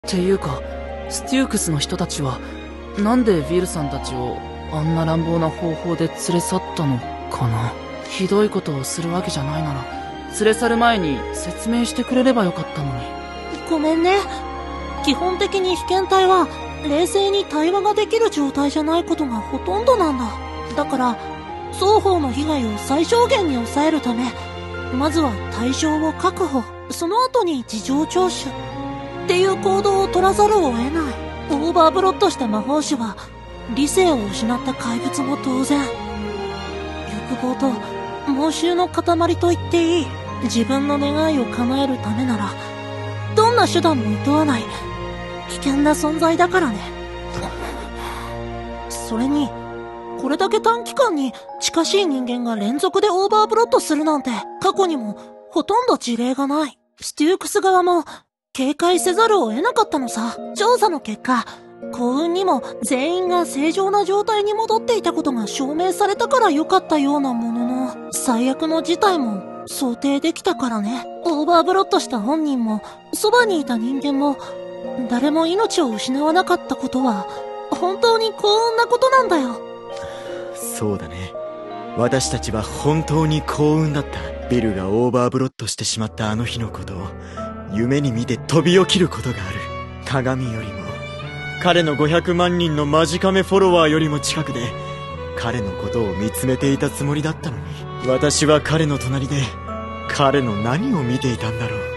ていうか、ステュークスの人たちはなんでウィルさんたちをあんな乱暴な方法で連れ去ったのかな。ひどいことをするわけじゃないなら連れ去る前に説明してくれればよかったのに。 ごめんね。基本的に被験体は冷静に対話ができる状態じゃないことがほとんどなんだ。だから双方の被害を最小限に抑えるため、まずは対象を確保、その後に事情聴取っていう行動を取らざるを得ない。オーバーブロッドした魔法師は理性を失った怪物も当然。欲望と妄執の塊と言っていい。自分の願いを叶えるためならどんな手段も厭わない危険な存在だからね。それにこれだけ短期間に近しい人間が連続でオーバーブロッドするなんて過去にもほとんど事例がない。ステュークス側も警戒せざるを得なかったのさ。調査の結果、幸運にも全員が正常な状態に戻っていたことが証明されたから良かったようなものの、最悪の事態も想定できたからね。オーバーブロッドした本人もそばにいた人間も誰も命を失わなかったことは本当に幸運なことなんだよ。 そうだね。私たちは本当に幸運だった。ビルがオーバーブロッドしてしまったあの日のことを夢に見て飛び起きることがある。鏡よりも彼の500万人のマジカメフォロワーよりも近くで彼のことを見つめていたつもりだったのに、私は彼の隣で彼の何を見ていたんだろう。